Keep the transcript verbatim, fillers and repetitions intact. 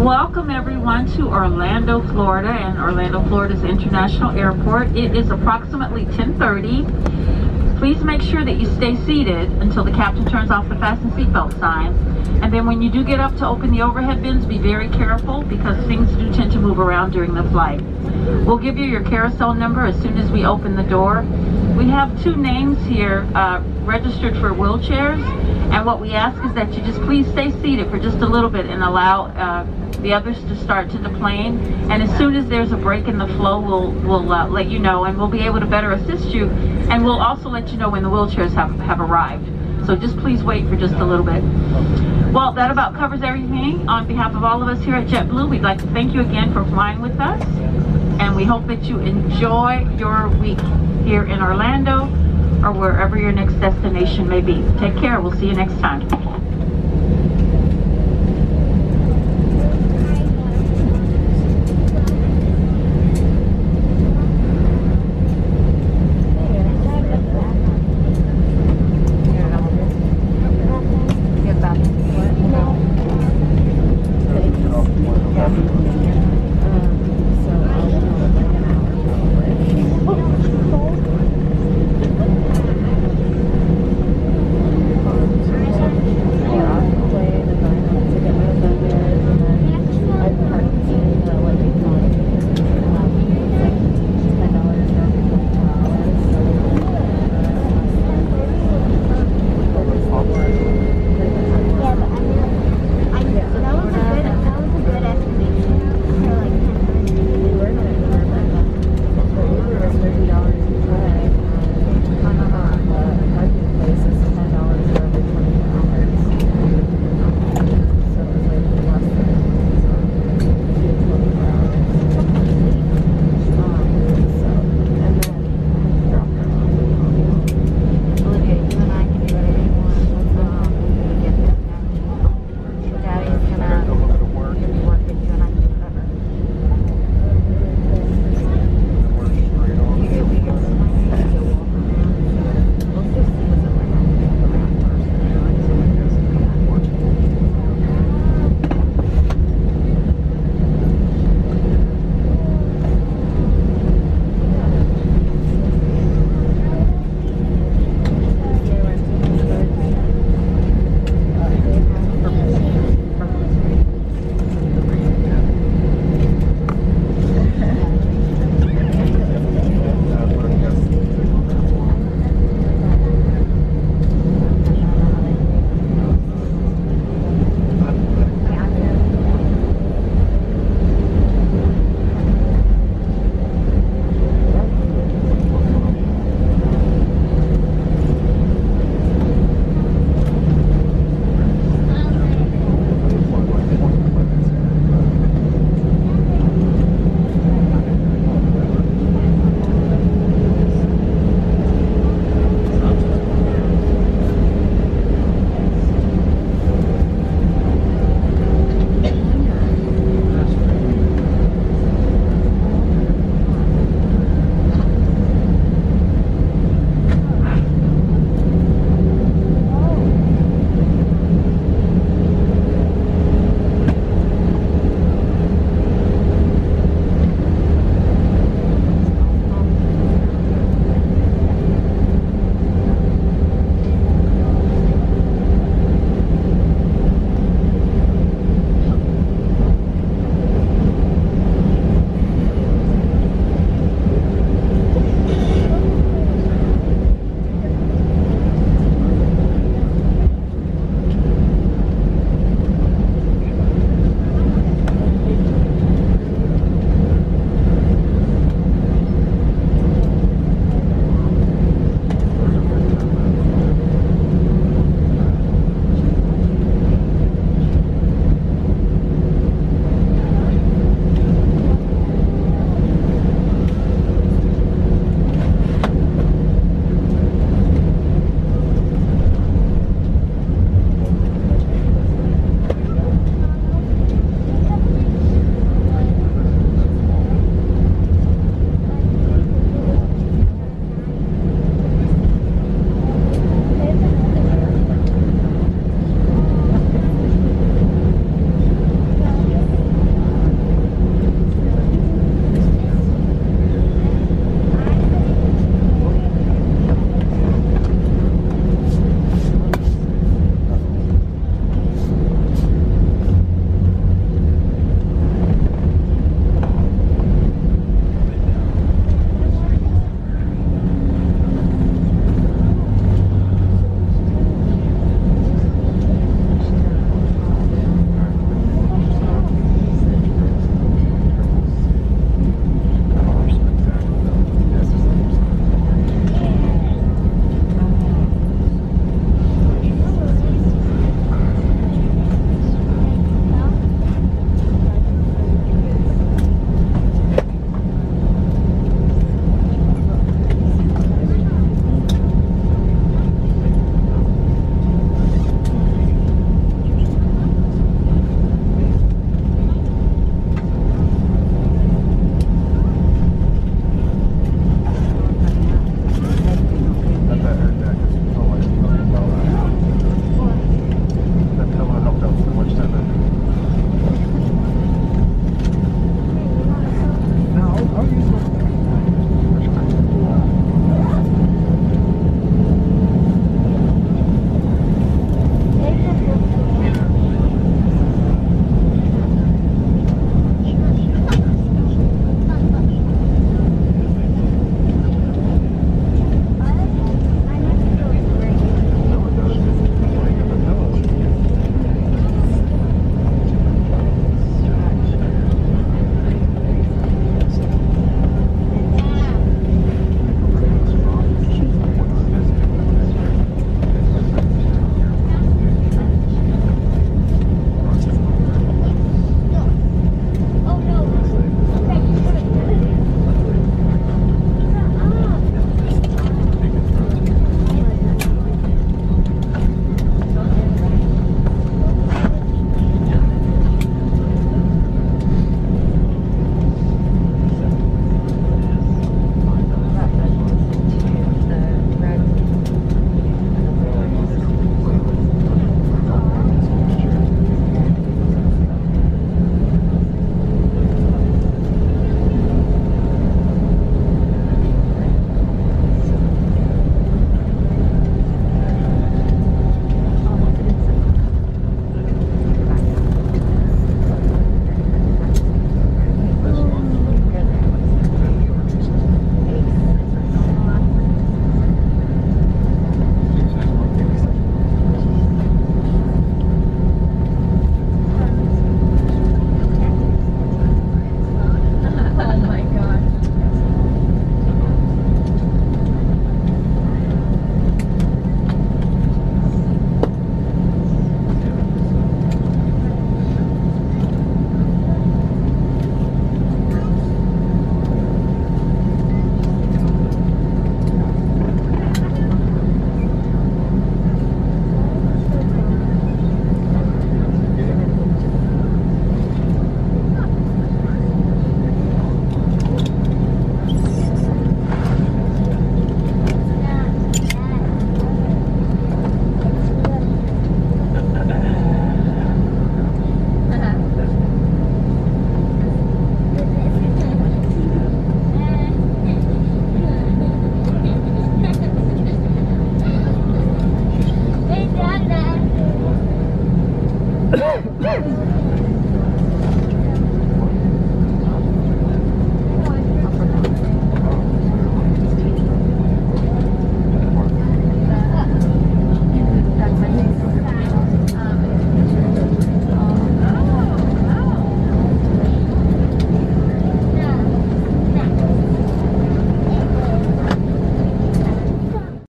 Welcome everyone to Orlando, Florida, and Orlando, Florida's International Airport. It is approximately ten thirty. Please make sure that you stay seated until the captain turns off the fasten seatbelt sign. And then when you do get up to open the overhead bins, be very careful because things do tend to move around during the flight. We'll give you your carousel number as soon as we open the door. We have two names here uh, registered for wheelchairs, and what we ask is that you just please stay seated for just a little bit and allow uh, the others to start to deplane. And as soon as there's a break in the flow, we'll, we'll uh, let you know, and we'll be able to better assist you, and we'll also let you know when the wheelchairs have, have arrived. So just please wait for just a little bit. Well, that about covers everything. On behalf of all of us here at JetBlue, we'd like to thank you again for flying with us, and we hope that you enjoy your week here in Orlando or wherever your next destination may be. Take care. We'll see you next time.